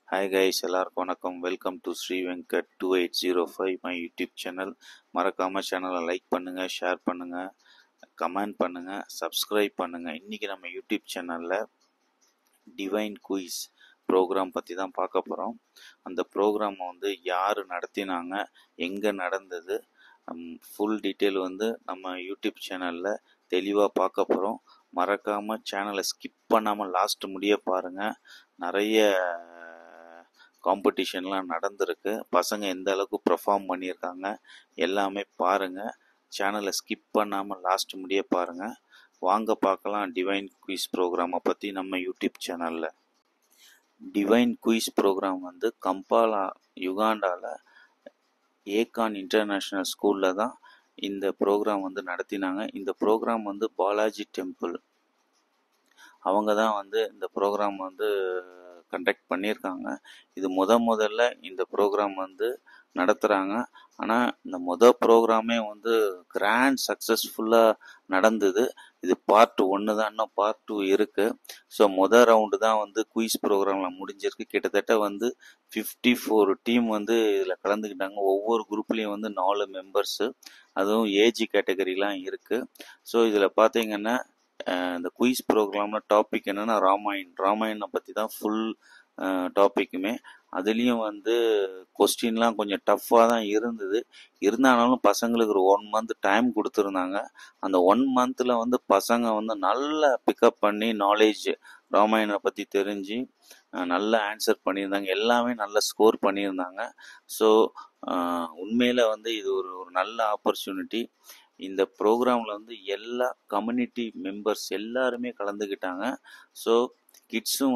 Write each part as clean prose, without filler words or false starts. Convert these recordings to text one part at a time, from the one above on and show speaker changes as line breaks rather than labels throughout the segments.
Hi guys, எல்லாருக்கும் வணக்கம். Welcome to Sri Venkat 2805 my YouTube channel. மறக்காமல் சேனலை லைக் பண்ணுங்கள், ஷேர் பண்ணுங்கள், கமெண்ட் பண்ணுங்கள், சப்ஸ்கிரைப் பண்ணுங்கள். இன்றைக்கி நம்ம யூடியூப் சேனலில் டிவைன் குயிஸ் ப்ரோக்ராம் பற்றி தான் பார்க்க போகிறோம். அந்த ப்ரோக்ராமை யார் நடத்தினாங்க, எங்கே நடந்தது, ஃபுல் டீட்டெயில் நம்ம யூடியூப் சேனலில் தெளிவாக பார்க்க போகிறோம். மறக்காமல் சேனலை ஸ்கிப் பண்ணாமல் லாஸ்ட் முடிய பாருங்கள். நிறைய காம்படிஷன்லாம் நடந்திருக்கு. பசங்க எந்த அளவுக்கு பெர்ஃபார்ம் பண்ணியிருக்காங்க எல்லாமே பாருங்கள். சேனலை ஸ்கிப் பண்ணாமல் லாஸ்ட் முடிய பாருங்கள். வாங்க பார்க்கலாம் டிவைன் குயிஸ் ப்ரோக்ராமை பற்றி நம்ம யூடியூப் சேனலில். டிவைன் குயிஸ் ப்ரோக்ராம் கம்பாலா யுகாண்டாவில் ஏகான் இன்டர்நேஷ்னல் ஸ்கூலில் தான் இந்த ப்ரோக்ராம் நடத்தினாங்க. இந்த ப்ரோக்ராம் பாலாஜி டெம்பிள் அவங்க தான் இந்த ப்ரோக்ராம் கண்டக்ட் பண்ணியிருக்காங்க. இது முதல்ல இந்த ப்ரோக்ராம் நடத்துகிறாங்க. ஆனால் இந்த ப்ரோக்ராமே கிராண்ட் சக்ஸஸ்ஃபுல்லாக நடந்தது. இது பார்ட் 1 தான், இன்னும் பார்ட் 2 இருக்குது. ஸோ ரவுண்டு தான் குயிஸ் ப்ரோக்ராமில் முடிஞ்சிருக்கு. கிட்டத்தட்ட 54 டீம் இதில் கலந்துக்கிட்டாங்க. ஒவ்வொரு குரூப்லேயும் 4 மெம்பர்ஸு, அதுவும் ஏஜ் கேட்டகரிலாம் இருக்குது. ஸோ இதில் பார்த்தீங்கன்னா இந்த குயிஸ் ப்ரோக்ராமில் டாபிக் என்னென்னா ராமாயணை பற்றி தான் ஃபுல் டாப்பிக்குமே. அதுலேயும் கொஸ்டின்லாம் கொஞ்சம் டஃப்பாக தான் இருந்தது. இருந்தாலும் பசங்களுக்கு ஒரு 1 மந்த் டைம் கொடுத்துருந்தாங்க. அந்த 1 மந்தில் பசங்க நல்லா பிக்கப் பண்ணி நாலேஜ் ராமாயணை பற்றி தெரிஞ்சு நல்ல ஆன்சர் பண்ணியிருந்தாங்க. எல்லாமே நல்ல ஸ்கோர் பண்ணியிருந்தாங்க. ஸோ உண்மையில் இது ஒரு நல்ல ஆப்பர்ச்சுனிட்டி. இந்த ப்ரோக்ராமில் எல்லா கம்யூனிட்டி மெம்பர்ஸ் எல்லாருமே கலந்துக்கிட்டாங்க. ஸோ கிட்ஸும்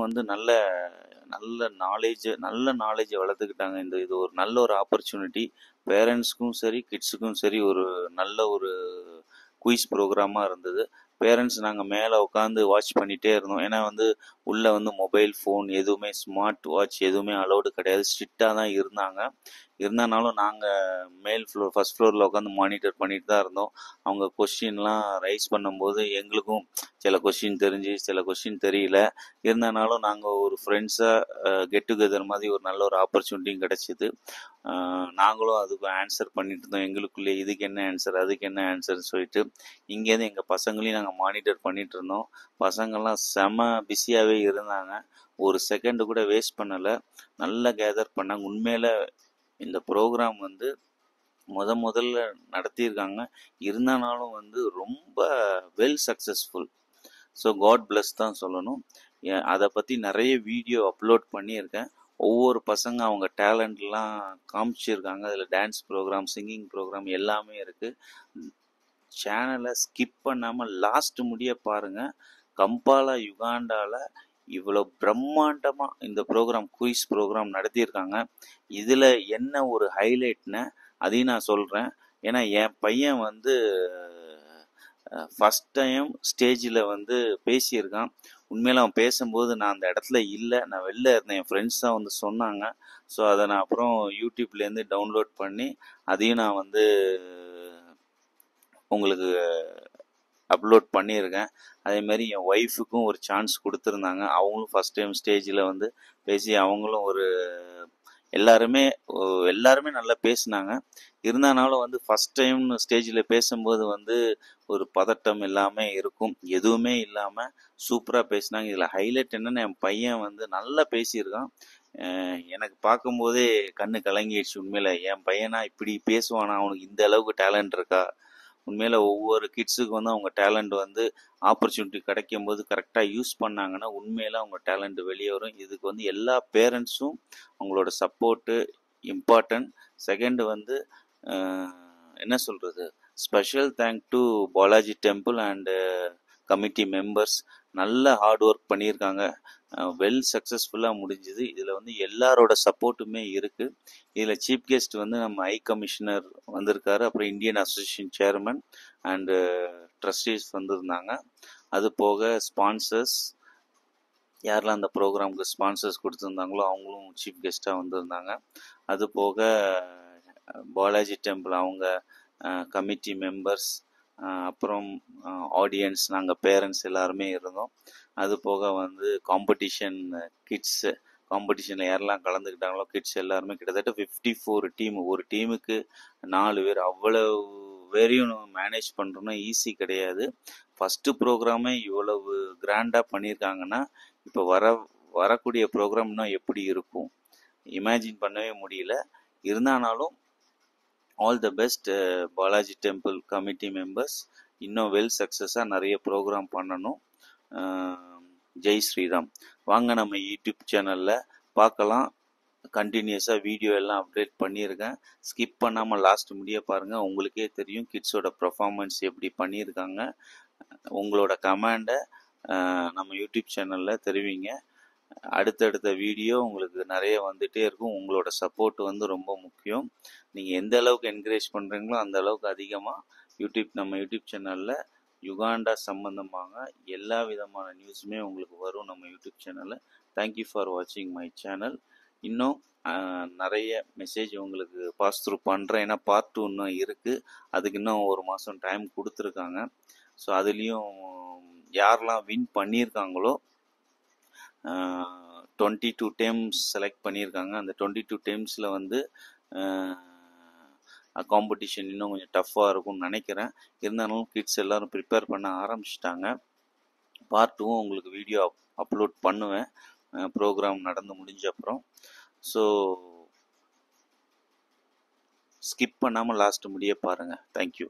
நல்ல நாலேஜை வளர்த்துக்கிட்டாங்க. இது ஒரு நல்ல ஒரு ஆப்பர்ச்சுனிட்டி. பேரண்ட்ஸ்க்கும் சரி கிட்ஸுக்கும் சரி ஒரு நல்ல ஒரு குயிஸ் ப்ரோக்ராமாக இருந்தது. பேரண்ட்ஸ் நாங்கள் மேலே உட்காந்து வாட்ச் பண்ணிகிட்டே இருந்தோம். ஏன்னா உள்ளே மொபைல் ஃபோன் எதுவுமே, ஸ்மார்ட் வாட்ச் எதுவுமே அலௌடு கிடையாது. ஸ்ட்ரிக்டாக தான் இருந்தாங்க. இருந்தாலும் நாங்கள் மேல் ஃப்ளோர் ஃபர்ஸ்ட் ஃப்ளோரில் உட்காந்து மானிட்டர் பண்ணிட்டு தான் இருந்தோம். அவங்க கொஸ்டின்லாம் ரைஸ் பண்ணும்போது எங்களுக்கும் சில கொஸ்டின் தெரிஞ்சு சில கொஸ்டின் தெரியல. இருந்தாலும் நாங்கள் ஒரு ஃப்ரெண்ட்ஸாக கெட் டுகெதர் மாதிரி ஒரு நல்ல ஒரு ஆப்பர்ச்சுனிட்டியும் கிடச்சிது. நாங்களும் அதுக்கு ஆன்சர் பண்ணிட்டு இருந்தோம். எங்களுக்குள்ளே இதுக்கு என்ன ஆன்சர், அதுக்கு என்ன ஆன்சர்னு சொல்லிட்டு இங்கேருந்து எங்கள் பசங்களையும் நாங்கள் மானிட்டர் பண்ணிட்டு இருந்தோம். பசங்கள்லாம் செம பிஸியாகவே இருந்தாங்க. ஒரு செகண்டு கூட வேஸ்ட் பண்ணலை. நல்லா கேதர் பண்ணாங்க. உண்மையில் இந்த ப்ரோக்ராம் முதல்ல நடத்தியிருக்காங்க. இருந்தாலும் ரொம்ப well successful. So God bless தான் சொல்லணும். அதை பற்றி நிறைய வீடியோ அப்லோட் பண்ணியிருக்கேன். ஒவ்வொரு பசங்க அவங்க டேலண்ட்லாம் காமிச்சிருக்காங்க. அதில் டான்ஸ் ப்ரோக்ராம், சிங்கிங் ப்ரோக்ராம் எல்லாமே இருக்குது. சேனலை ஸ்கிப் பண்ணாமல் லாஸ்ட் முடிய பாருங்கள். கம்பாலா யுகாண்டாவில் இவ்வளோ பிரம்மாண்டமாக இந்த ப்ரோக்ராம் குயிஸ் ப்ரோக்ராம் நடத்தியிருக்காங்க. இதில் என்ன ஒரு ஹைலைட்னு அதையும் நான் சொல்கிறேன். ஏன்னா என் பையன் ஃபஸ்ட் டைம் ஸ்டேஜில் பேசியிருக்கான். உண்மையில் அவன் பேசும்போது நான் அந்த இடத்துல இல்லை, நான் வெளில இருந்தேன். என் ஃப்ரெண்ட்ஸ் தான் சொன்னாங்க. ஸோ அதை நான் அப்புறம் யூடியூப்லேருந்து டவுன்லோட் பண்ணி அதையும் நான் உங்களுக்கு அப்லோட் பண்ணியிருக்கேன். அதேமாதிரி என் ஒய்ஃபுக்கும் ஒரு சான்ஸ் கொடுத்துருந்தாங்க. அவங்களும் ஃபஸ்ட் டைம் ஸ்டேஜில் பேசி அவங்களும் எல்லாருமே நல்லா பேசினாங்க. இருந்தாலும் ஃபஸ்ட் டைம் ஸ்டேஜில் பேசும்போது ஒரு பதட்டம் எல்லாமே இருக்கும். எதுவுமே இல்லாமல் சூப்பராக பேசினாங்க. இதில் ஹைலைட் என்னென்னு என் பையன் நல்லா பேசியிருக்கான். எனக்கு பார்க்கும்போதே கண்ணு கலங்கிடுச்சு. உண்மையில் என் பையனா இப்படி பேசுவானா, அவனுக்கு இந்த அளவுக்கு டேலண்ட் இருக்கா. உண்மையில் ஒவ்வொரு கிட்ஸுக்கு அவங்க டேலண்ட் ஆப்பர்ச்சுனிட்டி கிடைக்கும் போது கரெக்டாக யூஸ் பண்ணாங்கன்னா உண்மையில் அவங்க டேலண்ட் வெளியே வரும். இதுக்கு எல்லா பேரண்ட்ஸும் அவங்களோட சப்போர்ட்டு இம்பார்ட்டன்ட். செகண்டு என்ன சொல்கிறது, special thank to Balaji temple and committee members. நல்ல ஹார்ட் ஒர்க் பண்ணியிருக்காங்க. வெல் சக்ஸஸ்ஃபுல்லாக முடிஞ்சுது. இதில் எல்லாரோட சப்போர்ட்டுமே இருக்குது. இதில் சீஃப் கெஸ்ட் நம்ம ஹை கமிஷனர் வந்திருக்காரு. அப்புறம் Indian association chairman and trustees வந்திருந்தாங்க. அது போக ஸ்பான்சர்ஸ் யாரெல்லாம் அந்த ப்ரோக்ராமுக்கு ஸ்பான்சர்ஸ் கொடுத்துருந்தாங்களோ அவங்களும் சீஃப் கெஸ்ட்டாக வந்திருந்தாங்க. அது போக பாலாஜி டெம்பிள் அவங்க கமிட்டி மெம்பர்ஸ், அப்புறம் ஆடியன்ஸ், நாங்கள் பேரண்ட்ஸ் எல்லாருமே இருந்தோம். அது போக காம்படிஷன் கிட்ஸு காம்படிஷனில் யாரெல்லாம் கலந்துக்கிட்டாங்களோ கிட்ஸ் எல்லாருமே கிட்டத்தட்ட 54 டீம். ஒரு டீமுக்கு 4 பேர். அவ்வளவு பேரையும் நம்ம மேனேஜ் பண்ணுறோன்னா ஈஸி கிடையாது. ஃபஸ்ட்டு ப்ரோக்ராமே இவ்வளவு கிராண்டாக பண்ணியிருக்காங்கன்னா இப்போ வரக்கூடிய ப்ரோக்ராம் இன்னும் எப்படி இருக்கும் இமேஜின் பண்ணவே முடியல. இருந்தாலும் all the best Balaji temple committee members. இன்னும் வெல் சக்ஸஸாக நிறைய ப்ரோக்ராம் பண்ணணும். ஜெய் ஸ்ரீராம். வாங்க நம்ம யூடியூப் சேனலில் பார்க்கலாம். கண்டினியூஸாக வீடியோ எல்லாம் அப்டேட் பண்ணியிருக்கேன். ஸ்கிப் பண்ணாமல் லாஸ்ட் முடிய பாருங்கள். உங்களுக்கே தெரியும் கிட்ஸோட பர்ஃபார்மன்ஸ் எப்படி பண்ணியிருக்காங்க. உங்களோட கமெண்டை நம்ம யூடியூப் சேனலில் தெரிவிங்க. அடுத்தடுத்த வீடியோ உங்களுக்கு நிறைய வந்துகிட்டே இருக்கும். உங்களோட சப்போர்ட் வந்து ரொம்ப முக்கியம். நீங்கள் எந்த அளவுக்கு என்கரேஜ் பண்ணுறீங்களோ அந்த அளவுக்கு அதிகமாக நம்ம யூடியூப் சேனலில் யுகாண்டா சம்பந்தமாக எல்லா விதமான நியூஸுமே உங்களுக்கு வரும் நம்ம யூடியூப் சேனலில். தேங்க்யூ ஃபார் வாட்சிங் மை சேனல். இன்னும் நிறைய மெசேஜ் உங்களுக்கு பாஸ் த்ரூ பண்ணுறேன். ஏன்னா பார்ட் 2 இன்னும் இருக்குது. அதுக்கு இன்னும் ஒரு மாதம் டைம் கொடுத்துருக்காங்க. ஸோ அதுலேயும் யாரெல்லாம் வின் பண்ணியிருக்காங்களோ 22 டீம்ஸ் செலக்ட் பண்ணியிருக்காங்க. அந்த 22 டீம்ஸில் வந்து காம்படிஷன் இன்னும் கொஞ்சம் டஃப்பாக இருக்கும்னு நினைக்கிறேன். இருந்தாலும் கிட்ஸ் எல்லோரும் ப்ரிப்பேர் பண்ண ஆரம்பிச்சிட்டாங்க. பார்ட் 2 உங்களுக்கு வீடியோ அப்லோட் பண்ணுவேன் ப்ரோக்ராம் நடந்து முடிஞ்ச அப்புறம். ஸோ ஸ்கிப் பண்ணாமல் லாஸ்ட் முடிய பாருங்கள். Thank you.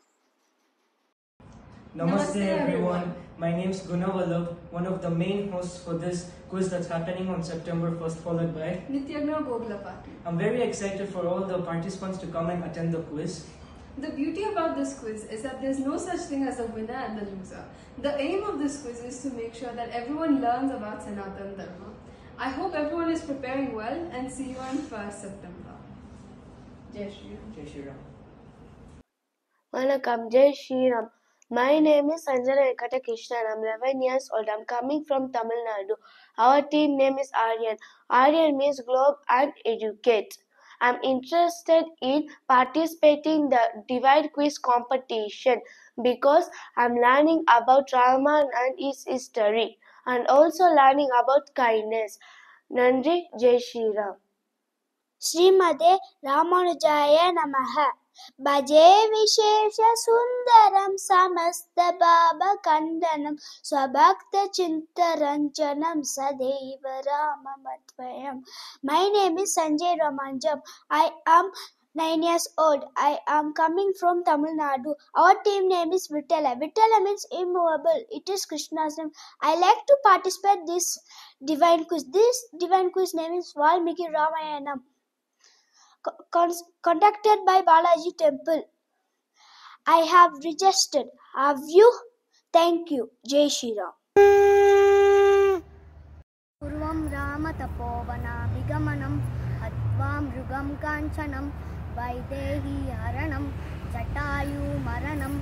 Namaste everyone, my name is Gunawallabh, one of the main hosts for this quiz that's happening on September 1st, followed by
Nityagna Goglapati.
I'm very excited for all the participants to come and attend the quiz.
The beauty about this quiz is that there's no such thing as a winner and a loser. The aim of this quiz is to make sure that everyone learns about Sanatan Dharma. I hope everyone is preparing well and see you on 1st September. Jai Shri Ram.
Jai Shri Ram.
Vanakkam, Jai Shri Ram. My name is Sanjana Venkata Krishnan. I'm 11 years old. I'm coming from Tamil Nadu. Our team name is Aryan. Aryan means globe and educate. I'm interested in participating in the Divine Quiz competition because I'm learning about Raman and his history and also learning about kindness. Nandri, Jai Shri Ram.
श्रीमते रामानुजाय नमः। भजे विशेष सुंदरम समस्त पापखंडनम स्वभक्त चित्तरंजनम सदैव राममद्वयम्। My name is Sanjay Ramanjam. I am 9 years old. I am coming from Tamil Nadu. Our team name is Vittala. Vittala means immovable. It is Krishna's name. I like to participate this divine quiz. This divine quiz name is Valmiki Ramayanam. Conducted by Balaji Temple. I have registered. Have you? Thank you. Jai Shri Ram.
पूर्वं रामतपोवनाभिगमनं हत्वा मृगं काञ्चनं वैदेहीहरणं जटायुमरणं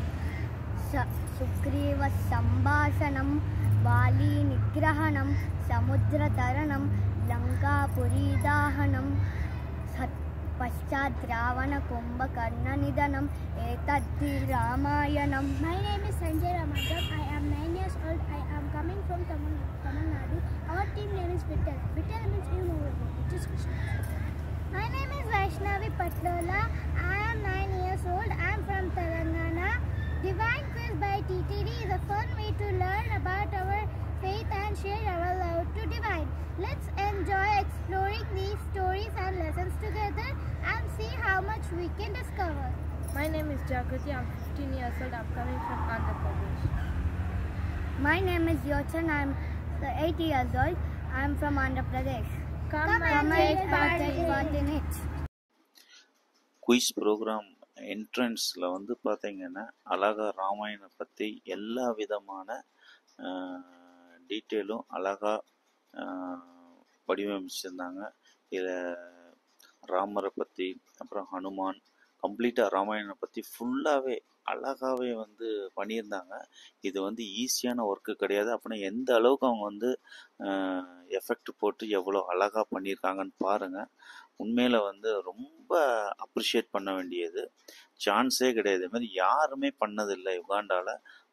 सुग्रीवसम्भाषणं वालीनिग्रहणं समुद्रतरणं लङ्कापुरीदाहनं पश्चात् रावणकुम्भकर्णनिधनम् एतद्धि रामायणम्।
My name is Sanjay Ramanjam. I am 9 years old. I am coming from Tamil Nadu. Our team name is Vittal. Vittal means immovable. It is Krishna.
My name is Vaishnavi Patlola. I am 9 years old. I am from Telangana. Divine Quiz by TTD is a fun way to learn about our faith and share our love to divine. Let's enjoy exploring these stories and lessons together and see how much we can discover.
My name is Jagrati. I'm 15 years old. I'm coming from Andhra Pradesh.
My name is Yochan. I'm 8 years old. I'm from Andhra Pradesh.
Come and take part in it.
Quiz program என்ட்ரன்ஸில் வந்து பார்த்தீங்கன்னா அழகாக ராமாயணம் பற்றி எல்லா விதமான டீட்டெயிலும் அழகாக வடிவமைச்சிருந்தாங்க. இதில் ராமரை பற்றி அப்புறம் ஹனுமான் கம்ப்ளீட்டாக ராமாயணம் பற்றி ஃபுல்லாகவே அழகாகவே வந்து பண்ணியிருந்தாங்க. இது வந்து ஈஸியான ஒர்க்கு கிடையாது. அப்படின்னா எந்த அளவுக்கு அவங்க வந்து எஃபெக்ட் போட்டு எவ்வளோ அழகாக பண்ணியிருக்காங்கன்னு பாருங்கள். உண்மையில் வந்து ரொம்ப அப்ரிஷியேட் பண்ண வேண்டியது. சான்ஸே கிடையாது. இது மாதிரி யாருமே பண்ணதில்லை யுகாண்டாவில்.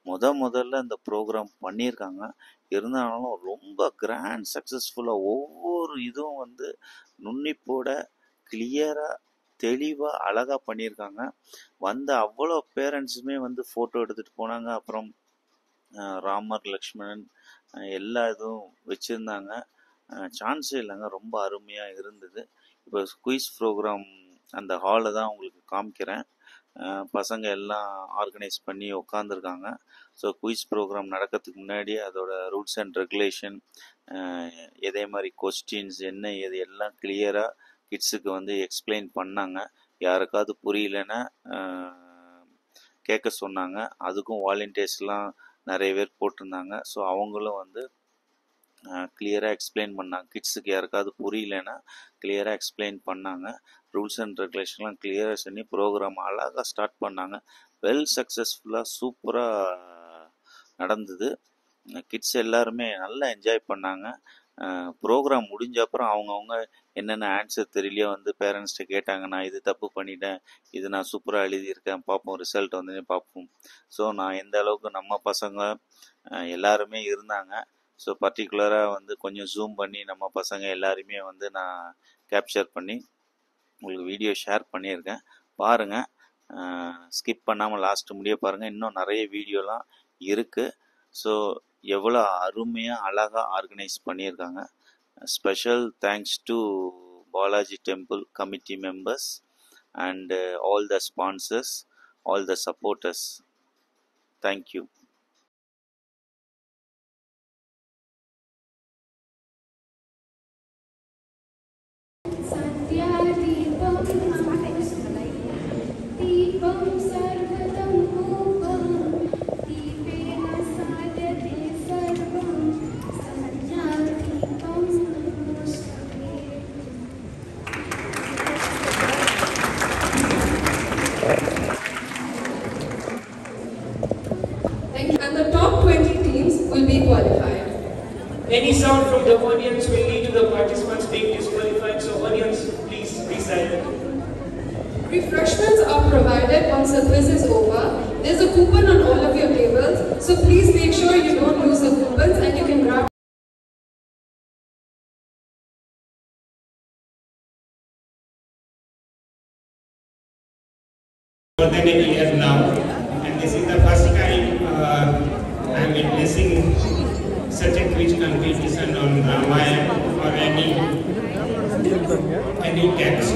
முதல்ல இந்த ப்ரோக்ராம் பண்ணியிருக்காங்க. இருந்தாலும் ரொம்ப கிராண்ட் சக்ஸஸ்ஃபுல்லாக ஒவ்வொரு இதுவும் வந்து நுண்ணிப்போட கிளியராக தெளிவாக அழகாக பண்ணியிருக்காங்க. வந்த அவ்வளோ பேரண்ட்ஸுமே வந்து ஃபோட்டோ எடுத்துகிட்டு போனாங்க. அப்புறம் ராமர் லக்ஷ்மணன் எல்லா இதுவும் வச்சுருந்தாங்க. சான்ஸே இல்லைங்க, ரொம்ப அருமையாக இருந்தது. இப்போ குயிஸ் ப்ரோக்ராம் அந்த ஹாலை தான் உங்களுக்கு காமிக்கிறேன். பசங்க எல்லாம் ஆர்கனைஸ் பண்ணி உட்காந்துருக்காங்க. ஸோ குயிஸ் ப்ரோக்ராம் நடக்கிறதுக்கு முன்னாடி அதோட ரூல்ஸ் அண்ட் ரெகுலேஷன், இதே மாதிரி கொஸ்டின்ஸ் என்ன இது எல்லாம் கிளியராக கிட்ஸுக்கு வந்து எக்ஸ்பிளைன் பண்ணாங்க. யாருக்காவது புரியலன்னா கேட்க சொன்னாங்க. அதுக்கும் வாலண்டியர்ஸ்லாம் நிறைய பேர் போட்டிருந்தாங்க. ஸோ அவங்களும் வந்து கிளியராக எக்ஸ்பிளைன் பண்ணாங்க. கிட்ஸுக்கு யாருக்காவது புரியலன்னா கிளியராக எக்ஸ்பிளைன் பண்ணாங்க. ரூல்ஸ் அண்ட் ரெகுலேஷன்லாம் கிளியராக சொல்லி ப்ரோக்ராம் அழகாக ஸ்டார்ட் பண்ணாங்க. வெல் சக்ஸஸ்ஃபுல்லாக சூப்பராக நடந்தது. கிட்ஸ் எல்லாருமே நல்லா என்ஜாய் பண்ணாங்க. ப்ரோக்ராம் முடிஞ்ச அப்புறம் அவங்கவுங்க என்னென்ன ஆன்சர் தெரியலையோ வந்து பேரண்ட்ஸ்கிட்ட கேட்டாங்க. நான் இது தப்பு பண்ணிட்டேன், இது நான் சூப்பராக எழுதியிருக்கேன், பார்ப்போம் ரிசல்ட் வந்து பார்ப்போம். ஸோ நான் எந்த அளவுக்கு நம்ம பசங்க எல்லாருமே இருந்தாங்க. ஸோ பர்டிகுலராக வந்து கொஞ்சம் ஜூம் பண்ணி நம்ம பசங்க எல்லாருமே வந்து நான் கேப்சர் பண்ணி உங்களுக்கு வீடியோ ஷேர் பண்ணியிருக்கேன். பாருங்கள், ஸ்கிப் பண்ணாமல் லாஸ்ட் முடிய பாருங்கள். இன்னும் நிறைய வீடியோலாம் இருக்குது. ஸோ எவ்வளோ அருமையாக அழகாக ஆர்கனைஸ் பண்ணியிருக்காங்க. Special thanks to Balaji temple committee members and all the sponsors, all the supporters. Thank you.
And the top 20 teams will be qualified.
Any sound from the audience will lead to the participants being disqualified. So audience, please be silent.
Refreshments are provided once the quiz is over. There's a coupon on all of your tables, so please make sure you don't lose the coupons and you can grab.
More than a year now, and this is the first time I am witnessing such a quiz competition on Ramayana or any text.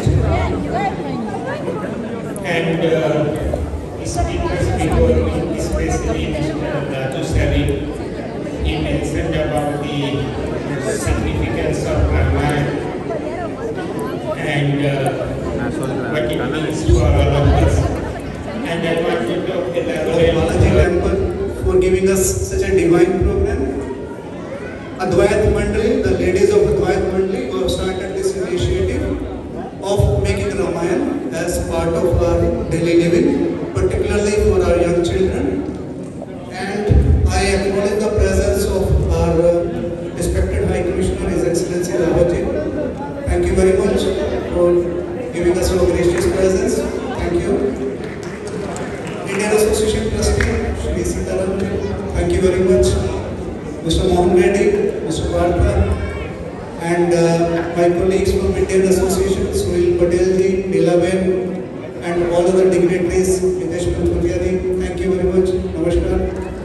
And speakers before me, especially Mr. Raju Sari, he mentioned about the significance of Ramayana and what it means for all of us. And I wanted to elaborate
Balaji Temple for giving us such a divine program. Advait Mandali, the ladies of Advait Mandali, who have started this initiative of making Ramayana as part of our daily living, particularly for our young children. And I acknowledge the presence of our respected High Commissioner, His Excellency Rawat. Thank you very much for giving us your gracious presence. Thank you. Indian Association Trustee, Shri Sitaram, thank you very much. Mr. Mohan Reddy, Mr. Partha, and my colleagues from Indian Association, Suhil Patel ji, Nilaben, and all other dignitaries, Hitesh Pancholia ji, thank you very much. Namaskar.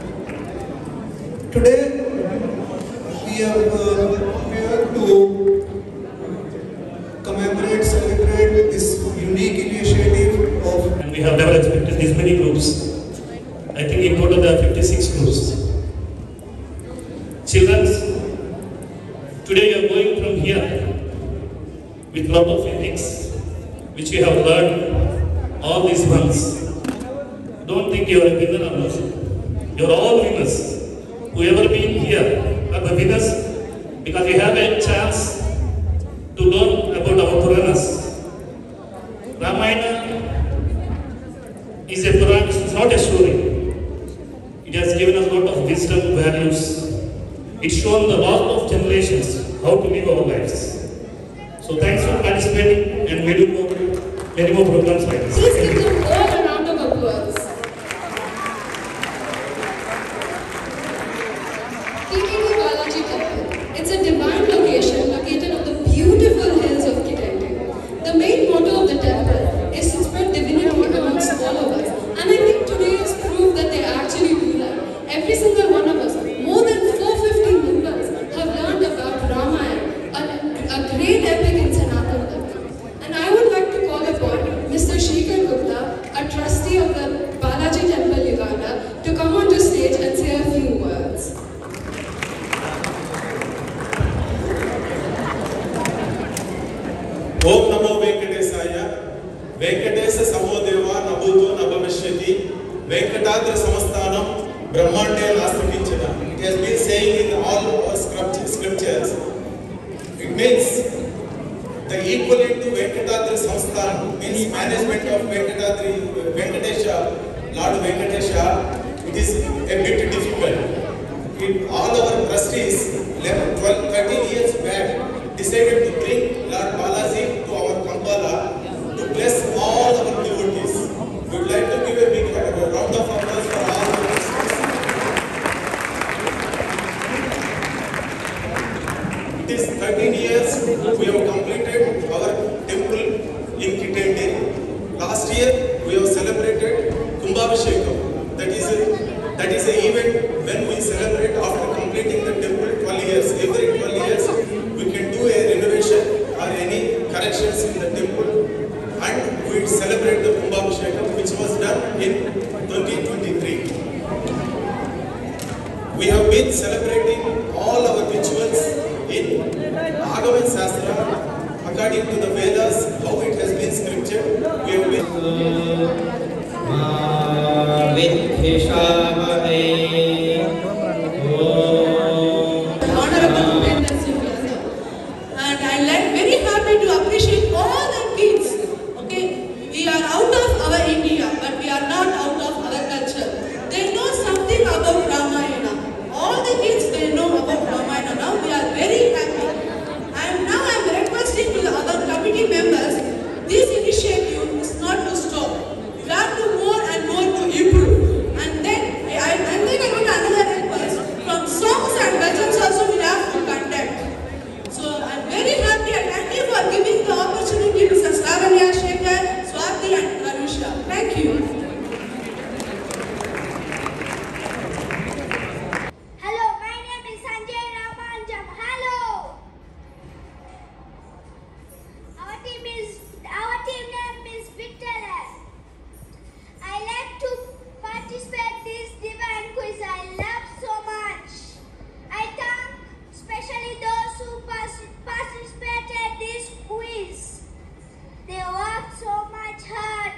Today, we are here to commemorate, celebrate this unique initiative of.
And we have never expected this many groups. I think in total there are 56 groups. Children, today you are going from here with lot of ethics which you have learned all these months. Don't think you are a winner or loser. You are all winners. Whoever been here are the winners because you have a chance to learn about our Puranas. Ramayana is a Purana, it's not a story. It has given us a lot of wisdom, values. It's shown the lot of generations how to live our lives. So thanks for participating and we do many more programs like this.
Please give them all a round of applause.
Om Namo Venkatesaya. Venkatesa Samodeva Nabhuto Nabhavishyati. Venkatadri Samasthanam Brahmande Nastakinchana. It has been saying in all our scriptures. It means the equivalent to Venkatadri Samasthanam means management of Venkatesha, Lord Venkatesha. It is a bit difficult. All our trustees 13 years back decided to bring Lord Balaji to our Kampala to bless all our devotees. We would like to give a big round of applause for all the trustees. It is 13 years we have completed our temple in Kitende. Last year we have celebrated Kumbhabhishekam. That is an event when we celebrate after completing the temple 12 years. Every 12 years we can do a renovation or any corrections in the temple and we celebrate the Kumbhabhishekam which was done in 2023. We have been celebrating all our rituals in Agama Shastra according to the Vedas, how it has been scriptured. We have been
Honorable Pendant Sylvia, and I am very happy to appreciate all the kids. Okay, we are out of our India, but we are not out of our culture. They know something about Ramayana. All the kids they know about Ramayana. Now we are very happy. I am requesting to the other committee members. This initiative is not to stop. We have to more and more to improve. And then I got another request from songs and bhajans also we have to conduct. So I am very happy and thank you for giving the opportunity to Mr. Slavanya, Shekhar, Swati and Arusha. Thank you.
Hello, my name is Sanjay Ramanjam. Hello. Our team name is Victor. I like to participate this divine quiz. I love so much. I thank especially those who participated this quiz. They worked so much hard.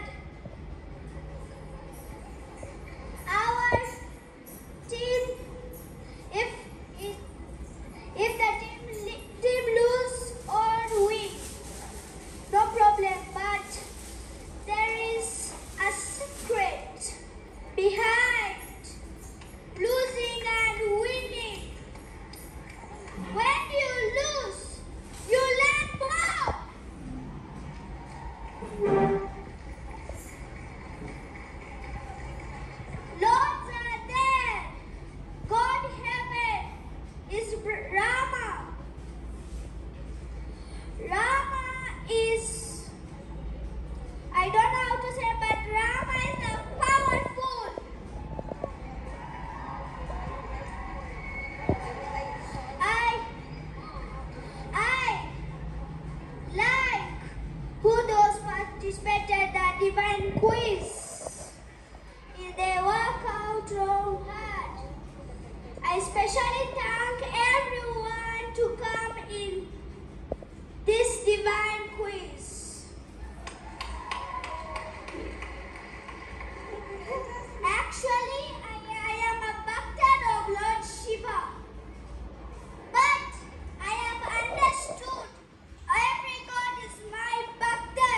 Our team, if the team lose or win, no problem. But there is a secret behind losing and winning. When you lose, you learn more. Lords are there. God heaven is Rama. Rama is, I don't know how to say, but Rama is a powerful. I like who those participated the divine quiz. They work out so hard. I especially thank everyone to come in this divine quiz. Actually, I am a bhakta of Lord Shiva. But I have understood every god is my bhakta.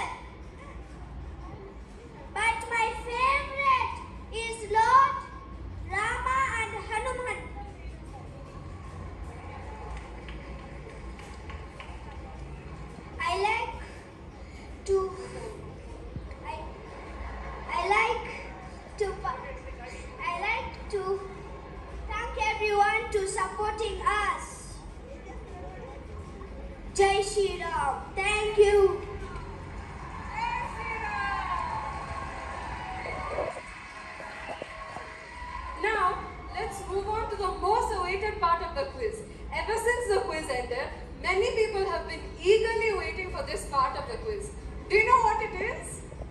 But my favorite is Lord Rama and Hanuman. I like to thank everyone to supporting us. Jai Shri Ram. Thank you.
Now, let's move on to the most awaited part of the quiz. Ever since the quiz ended, many people have been eagerly waiting for this part of the quiz. Do you know what it is?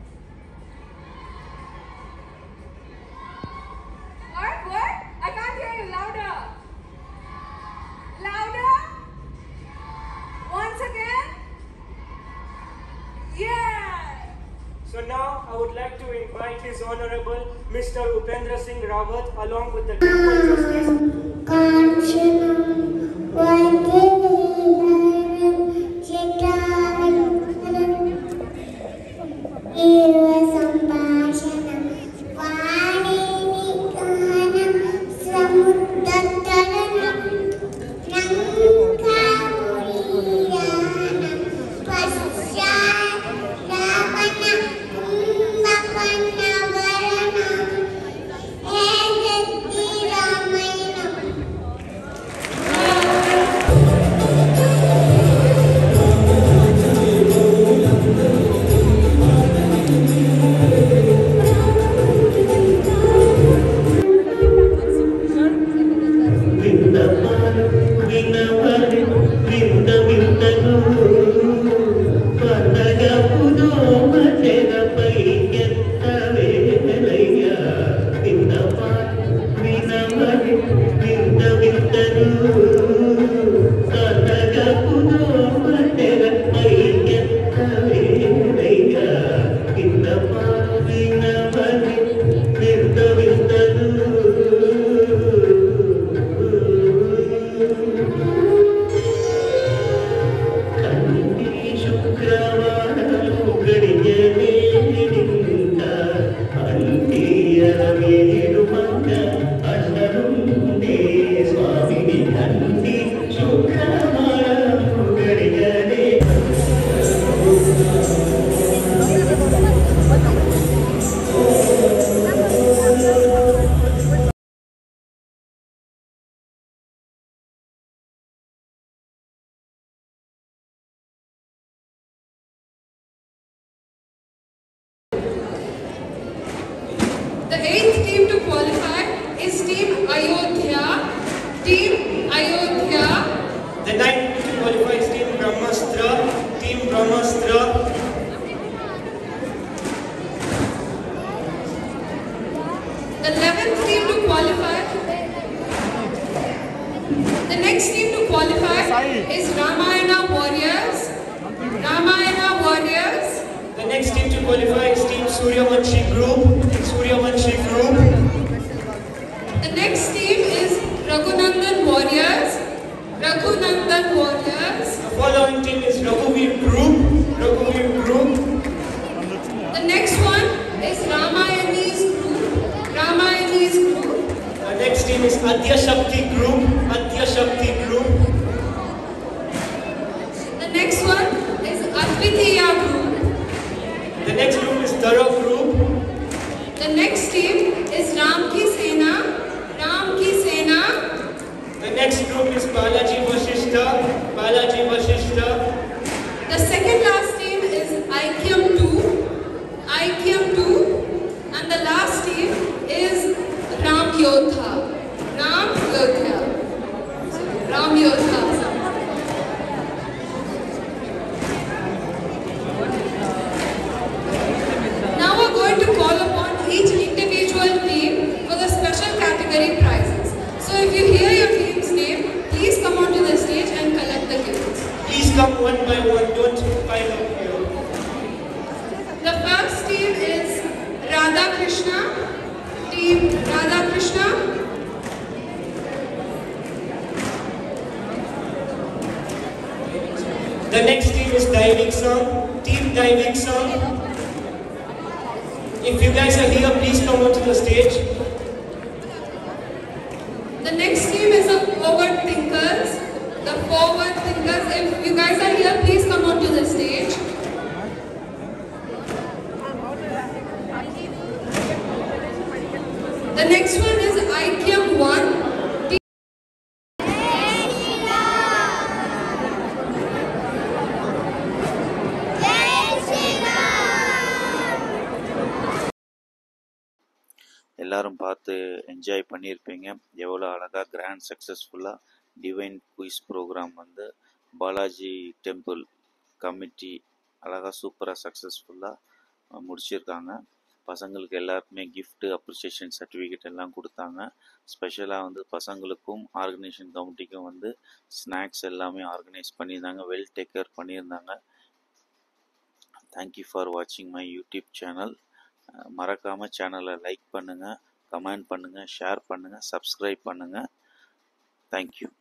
What? I can't hear you. Louder. Louder. Once again.
So now I would like to invite His Honorable Mr. Upendra Singh Rawat along with the Temple Trustees.
The 8th team to qualify is Team Ayodhya. Team Ayodhya.
The 9th team to qualify is Team Brahmastra. Team Brahmastra.
The 11th team to qualify. The next team to qualify is Ramayana Warriors. Ramayana Warriors.
The next team to qualify is Team Suryavanshi Group. Suryavanshi Group.
The next team is Raghunandan Warriors. Raghunandan Warriors.
The following team is Raghuveer Group. Raghuveer Group.
The next one is Ramayani's Group. Ramayani's Group.
The next team is Adya Shakti Group. Adya Shakti Group.
The next one is Advitiya Group.
The next group is Dhara Group.
The next team is Ram Ki Sena. Ram Ki Sena.
The next group is Balaji Vashishta. Balaji Vashishta.
The second last team is Aikyam 2. Aikyam 2. And the last team is Ram Yodha. Ram Yodha. Ram Yodha. Now we're going to call upon each individual team for the special category prizes. So if you hear your team's name, please come onto the stage and collect the gifts.
Please come one by one, don't pile up here.
The first team is Radha Krishna. Team Radha Krishna.
The next team is Diving Song. Team Diving Song. If you guys are here, please come onto the stage.
The next team is the Forward Thinkers. The Forward Thinkers. If you guys are here, please come onto the stage. The next one is Aikyam 1.
எல்லாரும் பார்த்து enjoy பண்ணியிருப்பீங்க. எவ்வளோ அழகாக grand சக்ஸஸ்ஃபுல்லாக divine quiz program வந்து Balaji temple committee அழகாக சூப்பராக சக்ஸஸ்ஃபுல்லாக முடிச்சிருக்காங்க. பசங்களுக்கு எல்லாருக்குமே கிஃப்ட்டு அப்ரிசியேஷன் சர்டிஃபிகேட் எல்லாம் கொடுத்தாங்க. ஸ்பெஷலாக வந்து பசங்களுக்கும் ஆர்கனைசேஷன் கமிட்டிக்கும் வந்து ஸ்நாக்ஸ் எல்லாமே ஆர்கனைஸ் பண்ணியிருந்தாங்க. வெல் டேக் கேர் பண்ணியிருந்தாங்க. தேங்க்யூ ஃபார் வாட்சிங் மை யூடியூப் சேனல். மறக்காமல் சேனலை லைக் பண்ணுங்கள், கமெண்ட் பண்ணுங்கள், ஷேர் பண்ணுங்கள், சப்ஸ்கிரைப் பண்ணுங்கள். தேங்க்யூ.